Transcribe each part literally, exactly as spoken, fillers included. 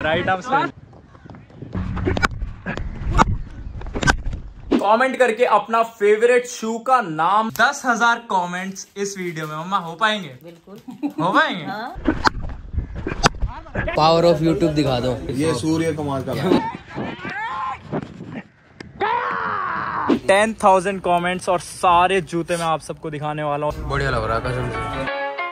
Right of swing. Comment करके अपना favourite शू का नाम। दस हजार कॉमेंट्स इस वीडियो में मम्मा हो पाएंगे? बिल्कुल हो पाएंगे। पावर ऑफ यूट्यूब दिखा दो। ये सूर्य कुमार का टेन थाउजेंड कॉमेंट्स और सारे जूते मैं आप सबको दिखाने वाला हूँ। बढ़िया लग रहा है कसम से।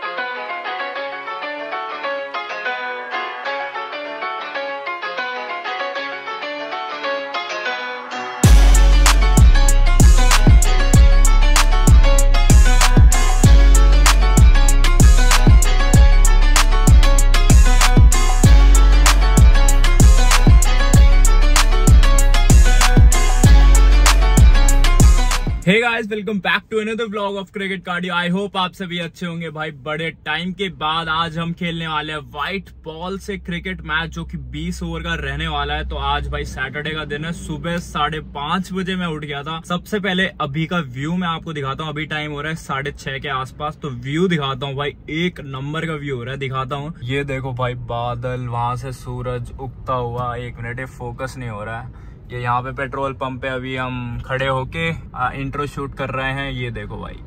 Hey guys, welcome back to another vlog of cricket cardio. I hope आप सभी अच्छे होंगे भाई। बड़े टाइम के बाद आज हम खेलने वाले हैं व्हाइट बॉल से क्रिकेट मैच, जो कि बीस ओवर का रहने वाला है। तो आज भाई सैटरडे का दिन है। सुबह साढ़े पांच बजे मैं उठ गया था। सबसे पहले अभी का व्यू मैं आपको दिखाता हूँ। अभी टाइम हो रहा है साढ़े छह के आसपास। तो व्यू दिखाता हूँ भाई, एक नंबर का व्यू हो रहा है, दिखाता हूँ। ये देखो भाई बादल, वहां से सूरज उगता हुआ। एक मिनट, ये फोकस नहीं हो रहा है। ये यहाँ पे पेट्रोल पंप पे अभी हम खड़े होके इंट्रो शूट कर रहे हैं। ये देखो भाई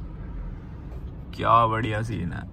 क्या बढ़िया सीन है,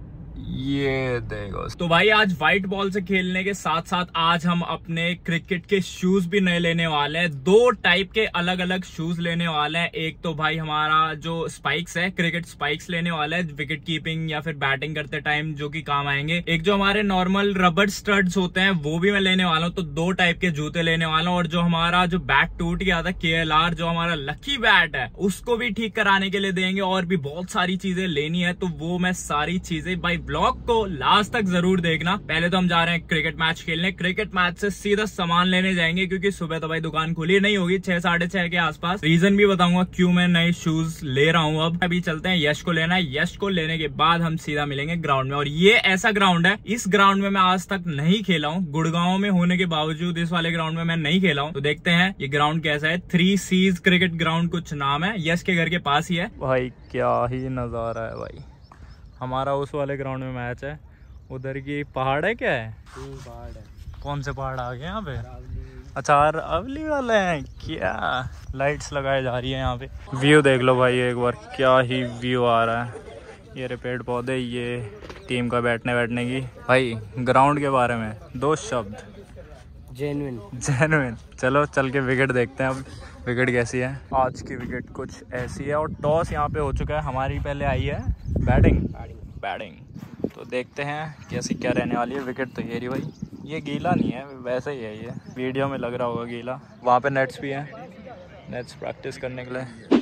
ये देखो। तो भाई आज व्हाइट बॉल से खेलने के साथ साथ आज हम अपने क्रिकेट के शूज भी नए लेने वाले हैं। दो टाइप के अलग अलग शूज लेने वाले हैं। एक तो भाई हमारा जो स्पाइक्स है, क्रिकेट स्पाइक्स लेने वाला है, विकेट कीपिंग या फिर बैटिंग करते टाइम जो कि काम आएंगे। एक जो हमारे नॉर्मल रबर स्टड्स होते हैं वो भी मैं लेने वाला हूँ। तो दो टाइप के जूते लेने वाला हूँ। और जो हमारा जो बैट टूट गया था, के एल आर जो हमारा लकी बैट है, उसको भी ठीक कराने के लिए देंगे। और भी बहुत सारी चीजें लेनी है। तो वो मैं सारी चीजें भाई ब्लॉग को लास्ट तक जरूर देखना। पहले तो हम जा रहे हैं क्रिकेट मैच खेलने। क्रिकेट मैच से सीधा सामान लेने जाएंगे, क्योंकि सुबह तो भाई दुकान खुली नहीं होगी, छह साढ़े छह के आसपास। रीजन भी बताऊंगा क्यों मैं नए शूज ले रहा हूँ। अब अभी चलते हैं, यश को लेना है। यश को लेने के बाद हम सीधा मिलेंगे ग्राउंड में। और ये ऐसा ग्राउंड है, इस ग्राउंड में मैं आज तक नहीं खेला हूँ। गुड़गांव में होने के बावजूद इस वाले ग्राउंड में मैं नहीं खेला हूँ। तो देखते हैं ये ग्राउंड कैसा है। थ्री सीज क्रिकेट ग्राउंड कुछ नाम है, यश के घर के पास ही है। भाई क्या ही नजारा है भाई। हमारा उस वाले ग्राउंड में मैच है। उधर की पहाड़ है, क्या है? पहाड़ है। कौन से पहाड़ आ गए यहाँ पे? अच्छा, अवली वाले हैं क्या? लाइट्स लगाई जा रही है यहाँ पे। व्यू देख लो भाई एक बार, क्या ही व्यू आ रहा है। ये रे पेड़ पौधे, ये टीम का बैठने बैठने की। भाई ग्राउंड के बारे में दो शब्द। Genuine genuine. चलो चल के विकेट देखते हैं अब, विकेट कैसी है। आज की विकेट कुछ ऐसी है। और टॉस यहाँ पे हो चुका है, हमारी पहले आई है बैटिंग बैटिंग तो देखते हैं कैसी क्या रहने वाली है। विकेट तो ये रही भाई, ये गीला नहीं है, वैसे ही है। ये वीडियो में लग रहा होगा गीला। वहाँ पे नेट्स भी हैं, नेट्स प्रैक्टिस करने के लिए।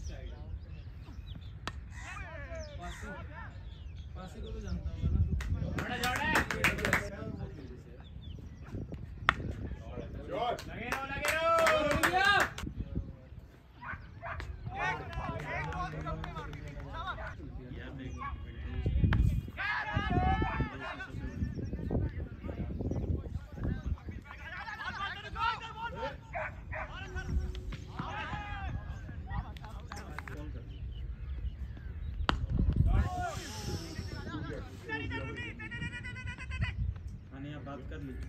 बात कर ली।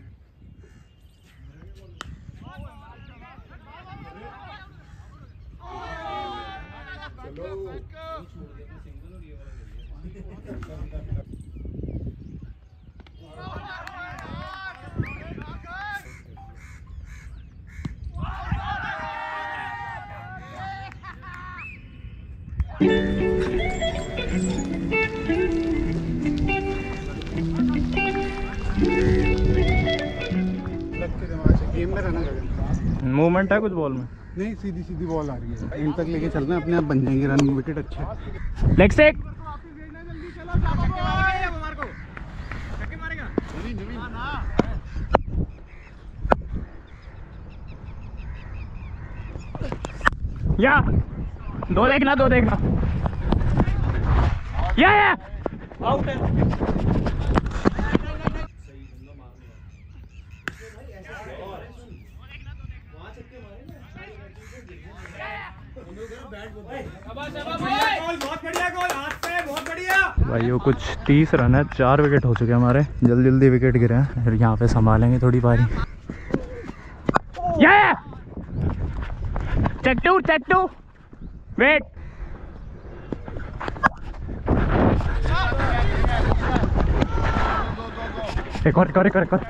मूवमेंट है कुछ बॉल में? नहीं, सीधी सीधी बॉल आ रही है। इन तक लेके चलना है, अपने आप बन जाएंगे रन। विकेट अच्छा। Leg stake. या दो देखना, दो देखना। या या आउट है। भाई वो कुछ तीस रन है, चार विकेट हो चुके हैं हमारे, जल्दी जल्दी विकेट गिरे हैं, फिर यहाँ पे संभालेंगे थोड़ी पारी। Check to check to wait. एक और एक और एक और एक और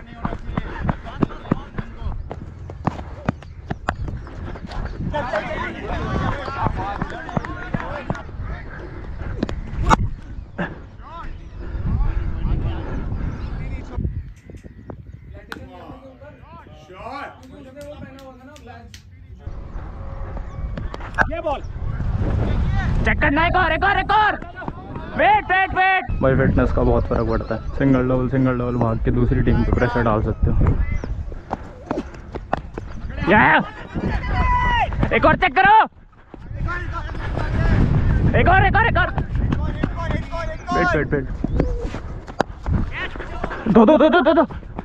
ये बॉल चेक करना, एक और एक और एक और वेट वेट वेट। भाई फिटनेस का बहुत फर्क पड़ता है, सिंगल डबल सिंगल डबल भाग के दूसरी टीम पे प्रेशर डाल सकते हो। एक और चेक करो, एक और एक और एक और वेट वेट वेट, दो दो दो दो दो दो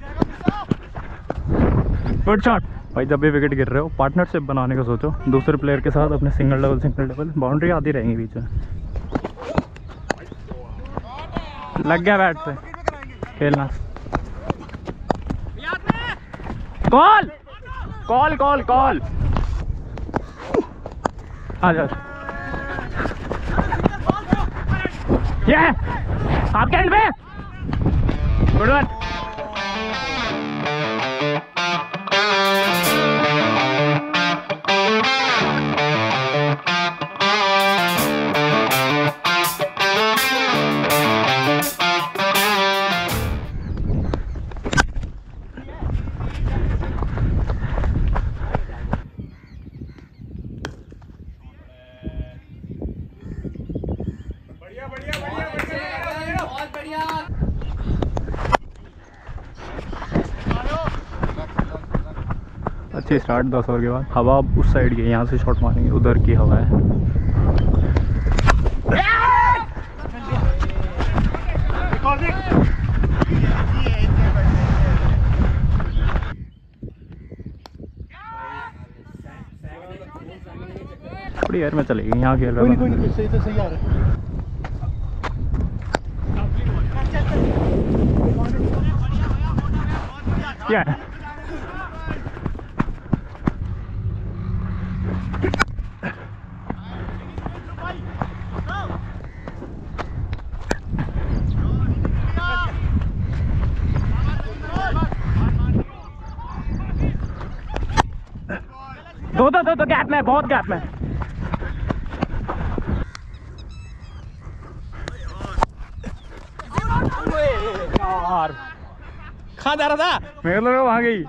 गुड शॉट। भाई जब भी विकेट गिर रहे हो पार्टनरशिप बनाने का सोचो, दूसरे प्लेयर के साथ अपने single double single double, boundary आती रहेंगी बीच में। लग गया बैट से खेलना। कॉल कॉल कॉल कॉल आ जाओ। ये आपके एंड पे गुड वन। अच्छी स्टार्ट दस ओवर के बाद। हवा अब उस साइड की, यहाँ से शॉट मारेंगे, उधर की हवा है। थोड़ी एयर में चलेगी, यहाँ खेल रहा है। कोई नहीं, सही तो सही आ रहा है। क्या दो दो दो दो गैप में, बहुत गैप में। यार कहाँ जा रहा था? मेरे लोग वहां गई।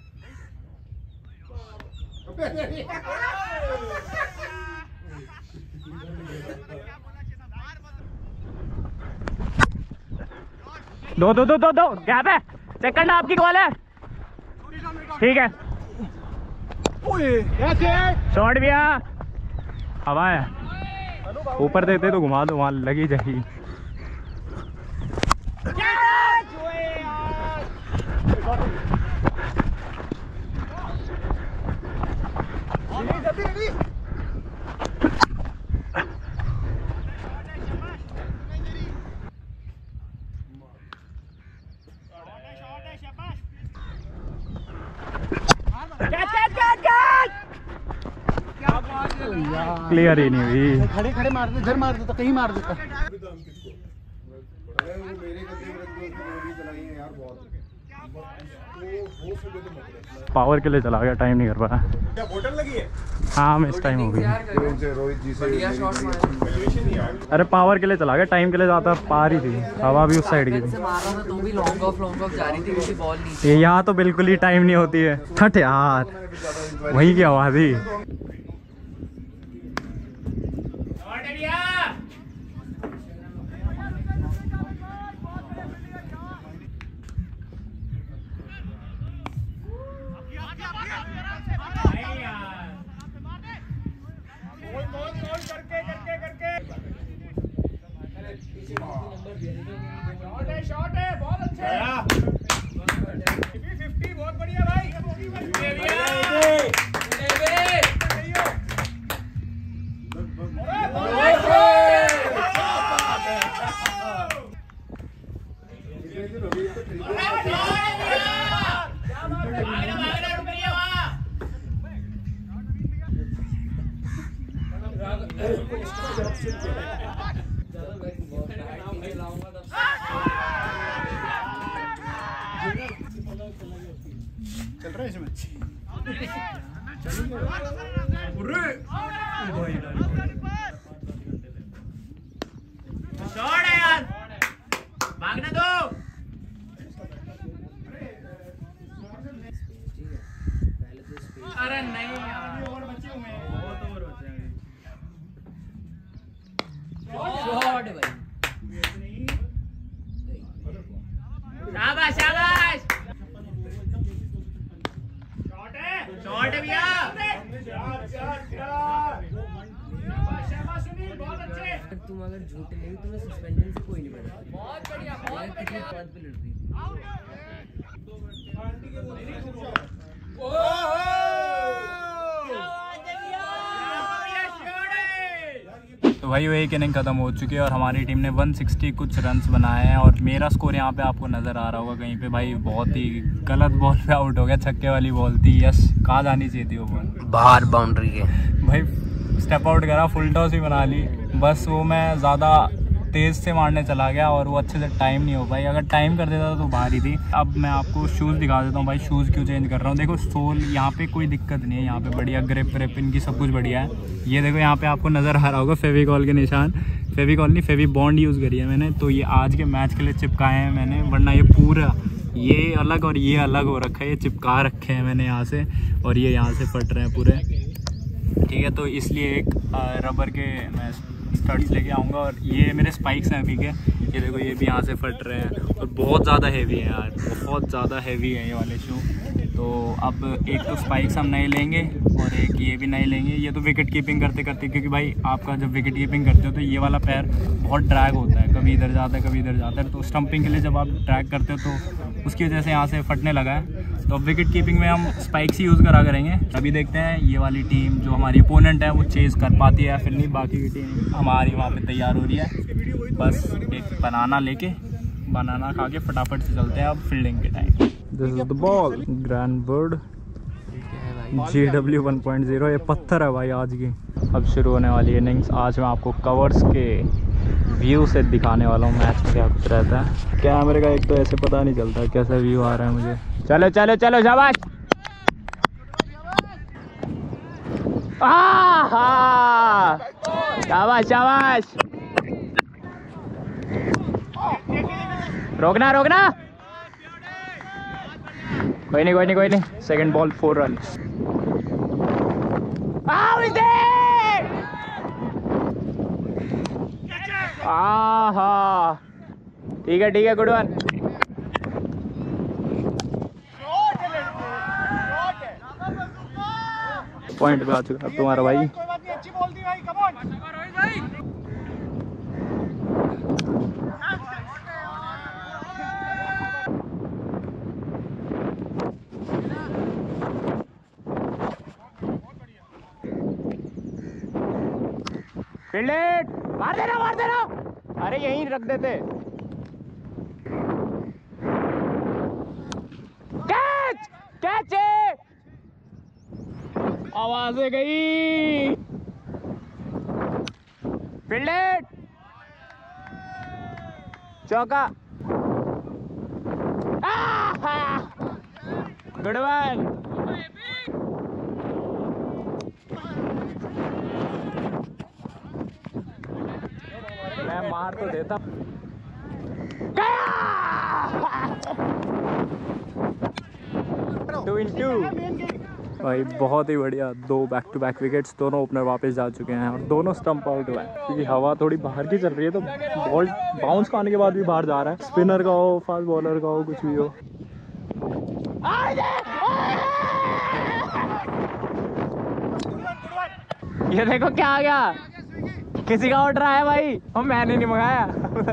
दो दो दो दो दो गैप है, सेकंड आपकी कॉल है, ठीक है। शॉट भी है, हवा है, ऊपर देते तो घुमा दो, वहां लगी जाएगी। क्लियर ही नहीं हुई। खड़े खड़े मार दे, इधर मार देता, कहीं मार देता। पावर के लिए चला गया, टाइम नहीं कर पाया। क्या बोतल लगी है? हाँ मिस टाइम हो गई। अरे पावर के लिए चला गया, टाइम के लिए जाता पार ही थी, हवा भी उस साइड की थी। ये यहाँ तो बिल्कुल ही टाइम नहीं होती है। हट यार, वहीं की आवाज ही। शॉट है, बहुत अच्छा है। फिफ्टी बहुत बढ़िया भाई। चल रहा है इसमें। शॉट है यार, भागने दो। अरे नहीं यार, और बचे हुए हैं, बहुत ओवर बचे हैं। शॉट भाई। शाबाश शाबाश। शॉट है, शॉट है भैया। अगर तुम अगर झूठे नहीं तुम्हें सस्पेंशन से कोई नहीं बनेगा। बहुत बढ़िया, बहुत बढ़िया। पद पे लड़ रही तो भाई वो एक इनिंग खत्म हो चुकी है और हमारी टीम ने एक सौ साठ कुछ रन्स बनाए हैं और मेरा स्कोर यहाँ पे आपको नज़र आ रहा होगा कहीं पे। भाई बहुत ही गलत बॉल पे आउट हो गया, छक्के वाली बॉल थी। यस, कहाँ जानी चाहिए थी वो बॉल? बाहर बाउंड्री के। भाई स्टेप आउट करा, फुल टॉस ही बना ली, बस वो मैं ज़्यादा तेज़ से मारने चला गया और वो अच्छे से टाइम नहीं हो पाई। अगर टाइम कर देता तो बाहर ही थी। अब मैं आपको शूज़ दिखा देता हूँ भाई, शूज़ क्यों चेंज कर रहा हूँ। देखो सोल यहाँ पे कोई दिक्कत नहीं है, यहाँ पे बढ़िया ग्रिप व्रिप इनकी सब कुछ बढ़िया है। ये देखो यहाँ पे आपको नज़र आ रहा होगा फेविकॉल के निशान, फेविकॉल नहीं फेवी बॉन्ड यूज़ करी है मैंने, तो ये आज के मैच के लिए चिपकाए हैं मैंने, वरना ये पूरा ये अलग और ये अलग हो रखा है, ये चिपका रखे हैं मैंने यहाँ से और ये यहाँ से फट रहे हैं पूरे, ठीक है। तो इसलिए एक रबर के मैं स्टड्स लेके आऊँगा और ये मेरे स्पाइक्स हैं अभी के, ये देखो ये भी यहाँ से फट रहे हैं और बहुत ज़्यादा हैवी है यार, बहुत ज़्यादा हैवी है ये वाले शू। तो अब एक तो स्पाइक्स हम नए लेंगे और एक ये भी नए लेंगे। ये तो विकेट कीपिंग करते करते, क्योंकि भाई आपका जब विकेट कीपिंग करते हो तो ये वाला पैर बहुत ड्रैग होता है, कभी इधर जाता है कभी इधर जाता है, तो स्टंपिंग के लिए जब आप ड्रैग करते हो तो उसकी वजह से यहाँ से फटने लगा है। तो अब विकेट कीपिंग में हम स्पाइक्स ही यूज़ करा करेंगे। अभी देखते हैं ये वाली टीम जो हमारी ओपोनेंट है वो चेज़ कर पाती है या फिर नहीं। बाकी की टीम हमारी वहाँ पे तैयार हो रही है, बस एक बनाना लेके बनाना खा के फटाफट से चलते हैं अब फील्डिंग के time. This is the ball, grand bird G W one point zero. ये पत्थर है भाई आज की। अब शुरू होने वाली इनिंग्स। आज मैं आपको कवर्स के व्यू से दिखाने वाला हूँ मैच में क्या कुछ रहता है। कैमरे का एक तो ऐसे पता नहीं चलता कैसा व्यू आ रहा है मुझे। चलो चलो चलो शाबाश। आहा शाबाश शाबाश। रोकना रोकना, कोई नहीं कोई नहीं कोई नहीं। Second ball four run. आहा ठीक है ठीक है, गुड वन। पॉइंट पे आ चुका अब तुम्हारा भाई। फील्ड मार देना मार देना, अरे यहीं रख देते। कैच कैच है, आवाज़ें गई। फील्ड चौका, गुड वन। मैं मार तो देता। टू इन टू भाई, बहुत ही बढ़िया। दो बैक टू बैक विकेट्स, दोनों ओपनर वापस जा चुके हैं और दोनों स्टंप आउट हुए हैं क्योंकि हवा थोड़ी बाहर की चल रही है, तो बॉल बाउंस खाने के बाद भी बाहर जा रहा है। स्पिनर का हो, फास्ट बॉलर का हो, कुछ भी हो। ये देखो क्या आ गया, किसी का ऑर्डर आया भाई, हम मैंने नहीं मंगाया।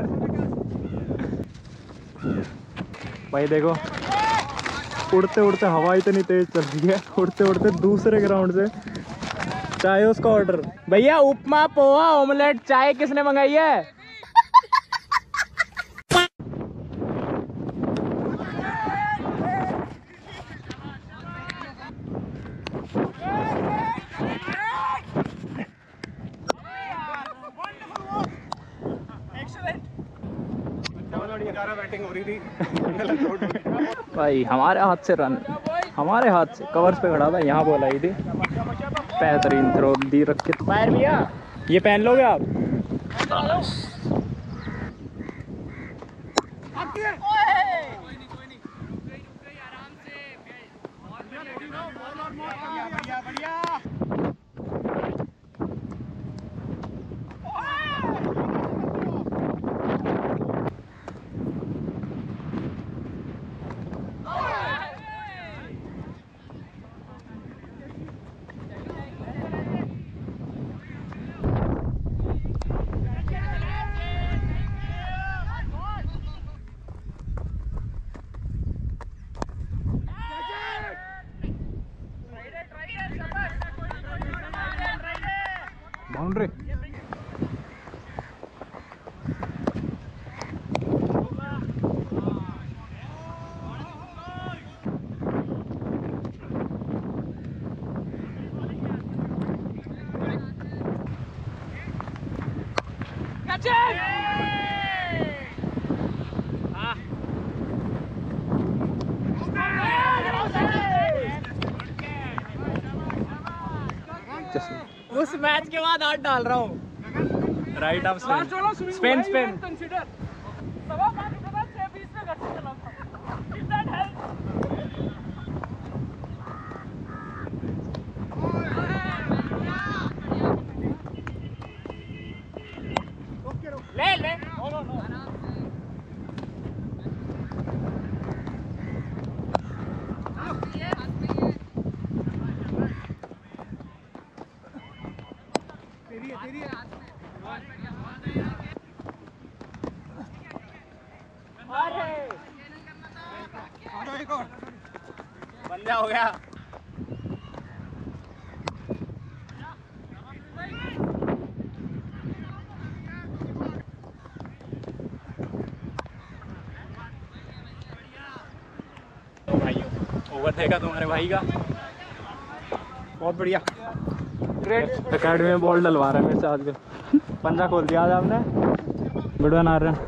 भाई देखो उड़ते उड़ते हवा इतनी तेज चल रही है, उड़ते उड़ते दूसरे ग्राउंड से चाय उसका ऑर्डर। भैया उपमा पोहा ऑमलेट चाय किसने मंगाई है? चली थी गलत चोट हो गई। भाई हमारे हाथ से रन, हमारे हाथ से कवर्स पे खड़ा था, यहाँ बॉल आई थी, बेहतरीन थ्रो दी रख के। फायर भैया ये पहन लोगे आप? बाउंड्री उस मैच के बाद हाथ डाल रहा हूँ। Right off spin spin spin ले ले बंदा हो गया। भाई ओवर देखा तुम्हारे भाई का, बहुत बढ़िया। ग्रेट। अकेडमी में बॉल डलवा रहा है मेरे से आजकल। पंजा खोल दिया आज आपने, बढ़िया ना रहा।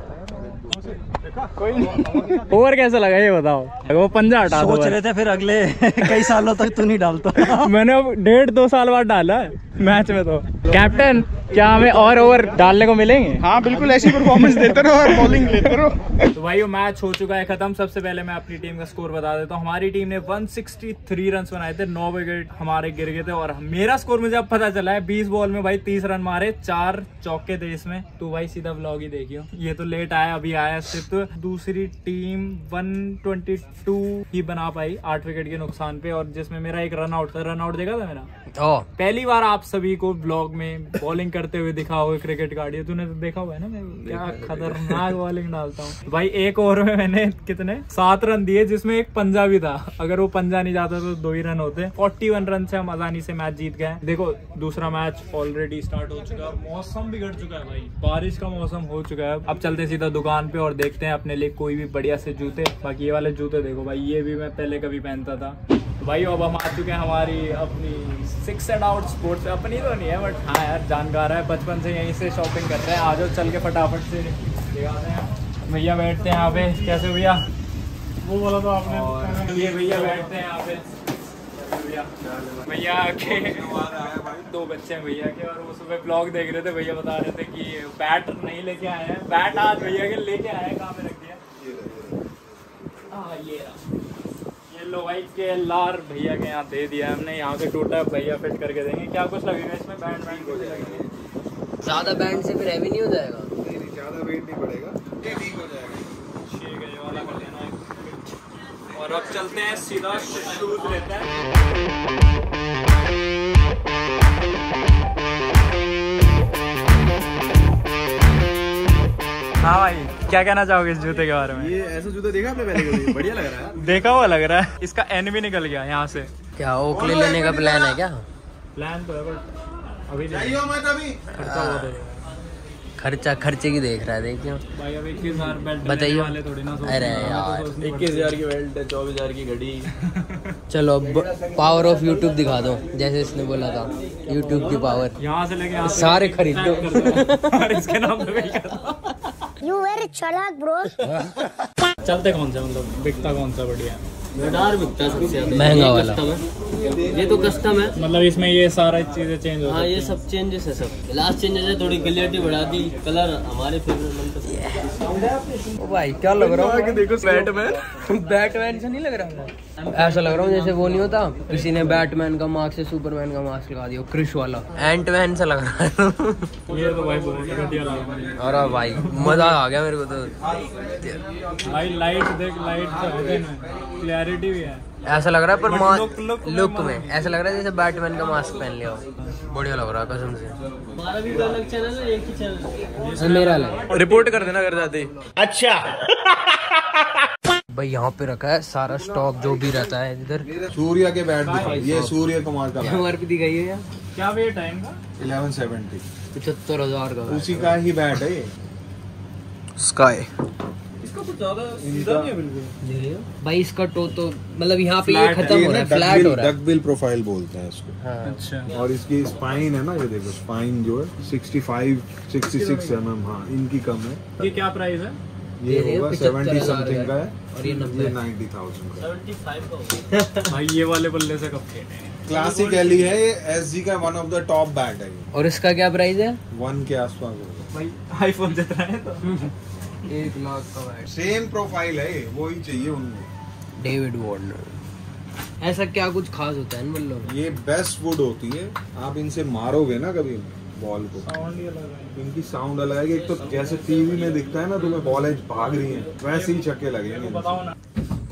कोई नहीं। ओवर कैसा लगा ये बताओ? वो पंजा हटा दो। सोच रहे थे फिर अगले कई सालों तक तू नहीं डालता। मैंने अब डेढ़ दो साल बाद डाला है मैच में। तो कैप्टन क्या हमें और ओवर डालने को मिलेंगे? हाँ बिल्कुल, ऐसी परफॉर्मेंस देते रहो और बॉलिंग लेते रहो। तो भाई वो मैच हो चुका है खत्म। सबसे पहले मैं अपनी टीम का स्कोर बता देता हूँ। हमारी टीम ने एक सौ तिरसठ रन बनाए थे, नौ विकेट हमारे गिर गए थे। और मेरा स्कोर मुझे अब पता चला है, बीस बॉल में भाई तीस रन मारे, चार चौके थे इसमें। तो भाई सीधा व्लॉग ही देखियो, ये तो लेट आया, अभी आया सिर्फ। दूसरी टीम एक सौ बाईस ही बना पाई आठ विकेट के नुकसान पे, और जिसमें मेरा एक रन आउट था। रन आउट देखा था मेरा? पहली बार आप सभी को ब्लॉग में बॉलिंग करते हुए दिखा हुआ क्रिकेट कार्ड, तूने तो देखा हुआ है ना मैं क्या खतरनाक बॉलिंग डालता हूँ। भाई एक ओवर में मैंने कितने सात रन दिए, जिसमें एक पंजा भी था। अगर वो पंजा नहीं जाता तो दो ही रन होते। इकतालीस रन से हम आसानी से मैच जीत गए। देखो दूसरा मैच ऑलरेडी स्टार्ट हो चुका है, मौसम बिगड़ चुका है भाई, बारिश का मौसम हो चुका है। अब चलते सीधा दुकान पे और देखते हैं अपने लिए कोई भी बढ़िया से जूते। बाकी ये वाले जूते देखो भाई, ये भी मैं पहले कभी पहनता था। तो भाई अब हम आ चुके हैं हमारी अपनी सिक्स एंड आउट स्पोर्ट्स। अपनी तो नहीं है बट हाँ यार जानकार है, बचपन से यहीं से शॉपिंग करते हैं। आ जाओ चल के फटाफट से दिखाते हैं। भैया बैठते हैं यहाँ पे। कैसे भैया? वो बोला तो आपने। और ये भैया बैठते हैं यहाँ पे। भैया भैया के दो बच्चे हैं भैया के, और वो सुबह ब्लॉग देख रहे थे। भैया बता रहे थे कि बैट नहीं लेके आए हैं। बैट आज भैया के लेके आए हैं, कहाँ पे रख दिया? हाँ ये ये लो भाई के लार भैया के यहाँ दे दिया हमने। यहाँ से टूटा भैया फिट करके देंगे। क्या कुछ लगेगा इसमें? बैंड बैंड कुछ लगेगा? ज्यादा बैंड से फिर हैवी नहीं हो जाएगा? नहीं नहीं, ज्यादा वेट नहीं पड़ेगा, ये ठीक हो जाएगा। ठीक है, ये वाला कर लेना। और अब चलते हैं सीधा शूज लेते हैं। हाँ भाई क्या कहना चाहोगे इस जूते के बारे में? ये ऐसा जूता देखा आपने पहले कभी? बढ़िया लग रहा है। देखा हुआ लग रहा है। इसका एन भी निकल गया यहाँ से। क्या ओकले लेने का प्लान है क्या? प्लान तो है बट अभी नहीं। मत अभी खर्चा बहुत है। खर्चा खर्चे की देख रहा है, देखियो भाई अब इक्कीस हजार बेल्ट बताइए वाले थोड़ी ना सोचते हैं। अरे हमें तो यार सोचनी इक्कीस हजार की बेल्ट है, चौबीस हजार की घड़ी। चलो पावर ऑफ यूट्यूब दिखा दो, जैसे इसने बोला था यूट्यूब की पावर। पड़ती। यहाँ से लेके यहाँ तक सारे खरीद दो। कर दो। और इसके नाम पे भी कर दो। You very chalak, bro. चलते कौन सा, मतलब बिकता कौन सा बढ़िया? रडार बिकता है सबसे ज्यादा, महंगा वाला। कस्टम है, ये तो कस्टम है। मतलब इसमें ये सारा चीजें चेंज हो हाँ ये सब चेंजेस है, सब लास्ट चेंजेस है, थोड़ी क्लियरिटी बढ़ा दी, कलर हमारे फेवरेट मनपसंद। ओ भाई क्या लग रहा है? देखो बैटमैन। बैटमैन से नहीं लग रहा है, ऐसा लग रहा हूँ जैसे वो नहीं होता, किसी ने बैटमैन का मास्क से सुपरमैन का मास्क लगा दिया, क्रिश वाला एंटमैन से लग रहा है। ये तो भाई बहुत घटिया लगा। अरे भाई मजा आ गया मेरे को तो। भाई लाइट देख, लाइट क्लैरिटी भी है, ऐसा लग रहा है पर But मा- look- look में लुक में ऐसा लग रहा है जैसे बैटमैन का मास्क पहन लिया हो, बढ़िया लग रहा है कसम से। हमारा भी अलग चैनल है, एक ही चैनल है मेरा अलग। रिपोर्ट कर देना कर जाते। भाई यहाँ पे रखा है सारा स्टॉक जो भी रहता है इधर। सूर्य के बैट दिखाओ, ये सूर्य कुमार का बैट एमआरपी दी गई है यार, क्या वेट है इनका? इलेवन सेवेंटी, पचहत्तर हजार का उसी का ही बैट है ये। स्काई। इसका कुछ ज्यादा सीधा नहीं है बिल्कुल। भाई इसका टो तो मतलब यहाँ पे ये Flat है, खत्म हो रहा है, फ्लैट हो रहा है। डकबिल प्रोफाइल बोलते हैं इसको। हाँ। अच्छा, और इसकी स्पाइन है ना, ये देखो स्पाइन जो है sixty five sixty six M M, हाँ इनकी कम है। ये क्या प्राइस है? ये ये होगा पचहत्तर सेवेंटी हजार समथिंग का है, और ये नब्बे। ये नाइन्टी थाउजेंड का। भाई ये वाले बल्ले से कब खेले हैं? क्लासिक एली है ये, एसजी का one of the top bat है ये, और इसका क्या प्राइस है? वन के आसपास होगा। भाई आईफोन जितना है तो। एक लाख का बैट। सेम प्रोफाइल है ये, वही चाहिए उनको। David Warner. ऐसा क्या कुछ खास होता है इन बल्लों में? ये बेस्ट वुड होती है, आप इनसे मारोगे ना कभी बॉल को, साउंड ही अलग है। इनकी साउंड अलग है। एक तो जैसे टीवी में दिखता है ना तुम्हें बॉल एज भाग रही है, वैसे ही छक्के लगेंगे। बताओ ना।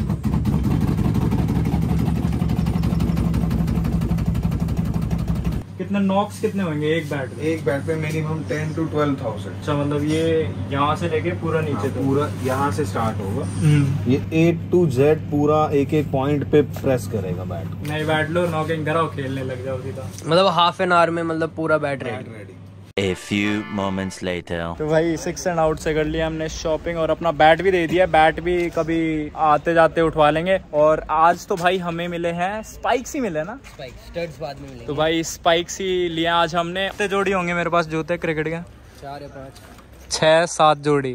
कितने नॉक्स कितने होंगे एक बैट में? एक बैट पे minimum ten to twelve thousand. अच्छा, मतलब ये यहाँ से लेके पूरा नीचे तक? पूरा यहाँ से स्टार्ट होगा, ये ए टू जेड पूरा एक एक पॉइंट पे प्रेस करेगा बैट। नहीं बैट लो, नॉकिंग कराओ, खेलने लग जाओ सीधा। मतलब हाफ एन आवर में मतलब पूरा bat ready. Ready. A few moments later. तो भाई सिक्स एंड आउट से कर लिया हमने शॉपिंग और अपना बैट भी दे दिया। बैट भी कभी आते जाते उठवा लेंगे। और आज तो भाई हमें मिले हैं स्पाइक्स ही मिले ना, स्पाइक स्टड्स बाद में मिलेंगे। तो भाई स्पाइक्स ही लिया आज हमने। कितने जोड़ी होंगे मेरे पास जूते क्रिकेट के? चार या पाँच, छह सात जोड़ी,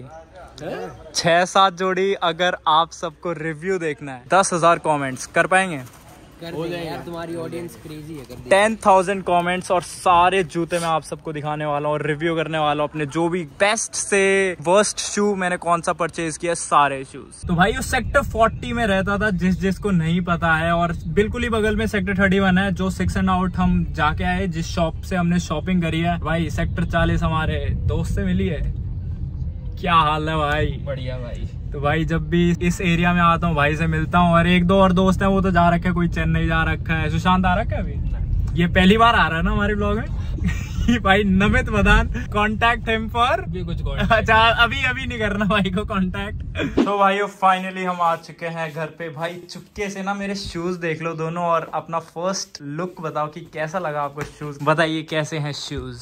छह सात जोड़ी। अगर आप सबको रिव्यू देखना है, दस हजार कॉमेंट्स कर पाएंगे? कर देंगे यार, तुम्हारी ऑडियंस क्रेजी है, कर देंगे। टेन थाउजेंड कॉमेंट्स और सारे जूते मैं आप सबको दिखाने वाला हूँ और रिव्यू करने वाला हूँ अपने जो भी बेस्ट से वर्स्ट शू मैंने कौन सा परचेज किया, सारे शूज। तो भाई उस सेक्टर फोर्टी में रहता था, जिस जिसको नहीं पता है, और बिल्कुल ही बगल में सेक्टर थर्टी वन है जो सिक्स एंड आउट हम जाके आए, जिस शॉप से हमने शॉपिंग करी है। भाई सेक्टर चालीस हमारे दोस्त से मिली है। क्या हाल है भाई? बढ़िया भाई। तो भाई जब भी इस एरिया में आता हूँ भाई से मिलता हूँ। और एक दो और दोस्त हैं, वो तो जा रखे, कोई चेन्नई जा रखा है। सुशांत आ रखा है अभी, ये पहली बार आ रहा है ना हमारे ब्लॉग में। भाई Namit Madan, contact him for कुछ। अच्छा अभी अभी नहीं करना भाई को कॉन्टैक्ट। तो भाई फाइनली हम आ चुके हैं घर पे। भाई चुपके से ना मेरे शूज देख लो दोनों और अपना फर्स्ट लुक बताओ कि कैसा लगा आपको शूज। बताइए कैसे हैं शूज?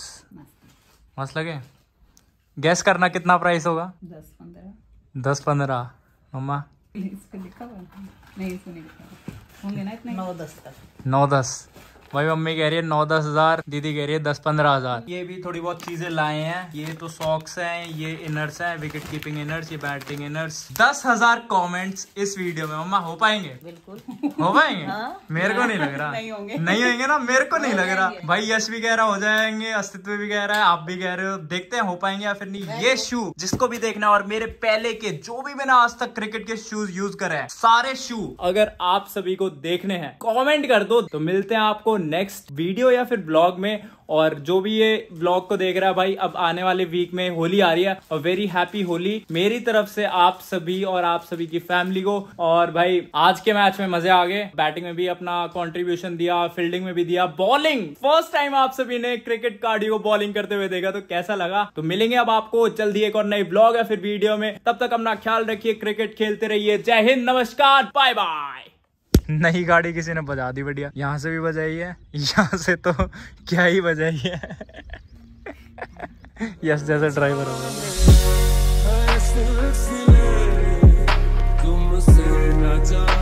मस्त लगे? गैस करना कितना प्राइस होगा? दस पंद्रह। दस पंद्रह मम्मा? इस पे लिखा हुआ है? नहीं इसमें नहीं लिखा हुआ। होंगे ना इतने? नौ दस तक। नौ दस। भाई मम्मी कह रही है नौ दस हजार, दीदी कह रही है दस पंद्रह हजार। ये भी थोड़ी बहुत चीजें लाए हैं। ये तो सॉक्स हैं, ये इनर्स हैं, विकेट कीपिंग इनर्स, ये बैटिंग इनर्स। दस हजार कॉमेंट्स इस वीडियो में मम्मा हो पाएंगे? बिल्कुल हो पाएंगे? हाँ? मेरे को नहीं लग रहा। नहीं होंगे। नहीं होंगे ना, मेरे को नहीं हो लग रहा। जाएंगे। भाई यश भी कह रहा हो जाएंगे, अस्तित्व भी कह रहा है, आप भी कह रहे हो। देखते हैं हो पाएंगे या फिर नहीं। ये शू जिसको भी देखना और मेरे पहले के जो भी मैंने आज तक क्रिकेट के शूज यूज करे हैं, सारे शू अगर आप सभी को देखने हैं कमेंट कर दो। तो मिलते हैं आपको नेक्स्ट वीडियो या फिर ब्लॉग में। और जो भी ये ब्लॉग को देख रहा है भाई, अब आने वाले वीक में होली आ रही है और वेरी हैप्पी होली मेरी तरफ से आप सभी और आप सभी की फैमिली को। और भाई आज के मैच में मजे आ गए। बैटिंग में भी अपना कंट्रीब्यूशन दिया, फील्डिंग में भी दिया, बॉलिंग फर्स्ट टाइम आप सभी ने क्रिकेट कार्डियो को बॉलिंग करते हुए देखा, तो कैसा लगा? तो मिलेंगे अब आपको जल्दी एक और नई ब्लॉग या फिर वीडियो में। तब तक अपना ख्याल रखिए, क्रिकेट खेलते रहिए। जय हिंद, नमस्कार, बाय बाय। नई गाड़ी किसी ने बजा दी बढ़िया। यहाँ से भी बजाई है, यहाँ से तो क्या ही बजाई है। यस जैसा ड्राइवर होगा।